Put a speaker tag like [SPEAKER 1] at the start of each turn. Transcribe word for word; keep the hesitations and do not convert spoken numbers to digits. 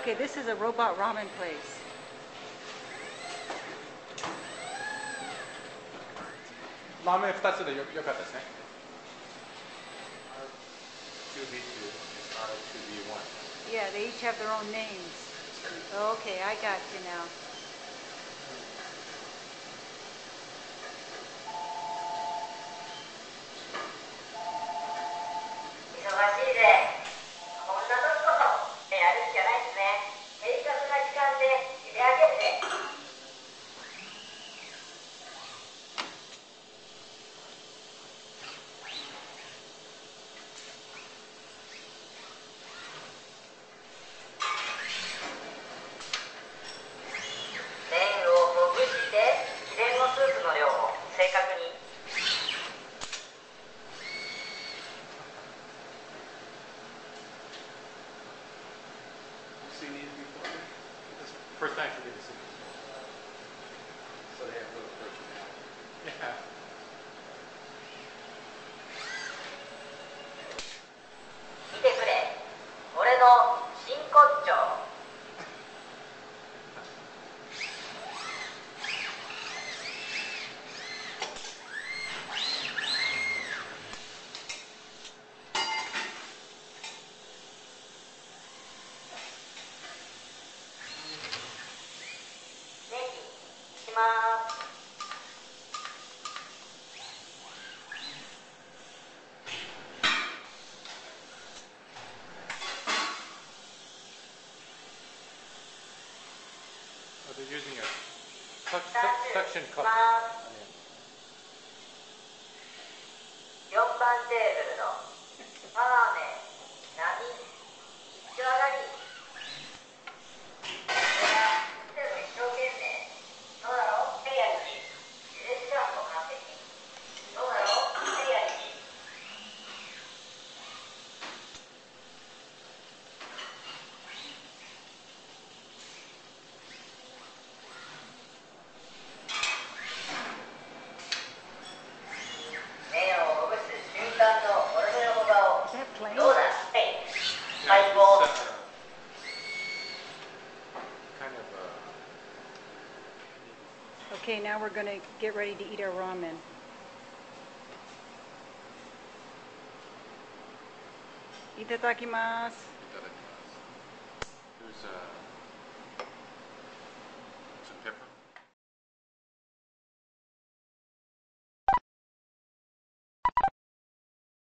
[SPEAKER 1] Okay, this is a robot ramen place.
[SPEAKER 2] ラーメンふたつでよよかったですね。ツービーツー ツービーワン
[SPEAKER 1] Yeah, they each have their own names. Okay, I got you now.
[SPEAKER 3] 忙しいで、こんな時こそやるしかないですね。正確な時間で茹で上げるで。麺をほぐして秘伝のスープの量を正確に。
[SPEAKER 2] Seen these before? This is the first time for me to see this. So they have little personality. Yeah.
[SPEAKER 3] 見てくれ、俺の真骨頂。ネギします。
[SPEAKER 2] Oh, they're using a suc
[SPEAKER 3] ふた
[SPEAKER 2] suc-
[SPEAKER 3] つ
[SPEAKER 2] suction
[SPEAKER 3] し
[SPEAKER 2] cup.
[SPEAKER 3] ます。よんばんテーブルのラーメン並一丁上がり。これがいつでも一生懸命。そうだろヘイアリキ。茹で時間も完璧。そうだろヘイアリキ。麺をほぐす瞬間の俺の横顔。
[SPEAKER 1] Is that plain?
[SPEAKER 3] どうだヘイ。
[SPEAKER 2] Yeah,
[SPEAKER 3] 最
[SPEAKER 2] it's,
[SPEAKER 3] 高。
[SPEAKER 2] uh, kind of uh,
[SPEAKER 1] Okay, now we're going to get ready to eat our ramen. Itadakimasu.
[SPEAKER 2] there's a